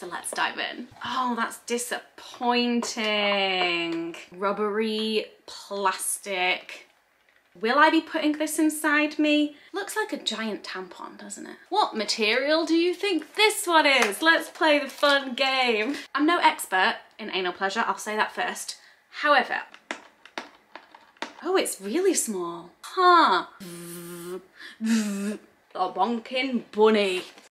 So let's dive in. Oh, that's disappointing. Rubbery plastic. Will I be putting this inside me? Looks like a giant tampon, doesn't it? What material do you think this one is? Let's play the fun game. I'm no expert in anal pleasure, I'll say that first. However, oh, it's really small. Huh. A bonking bunny.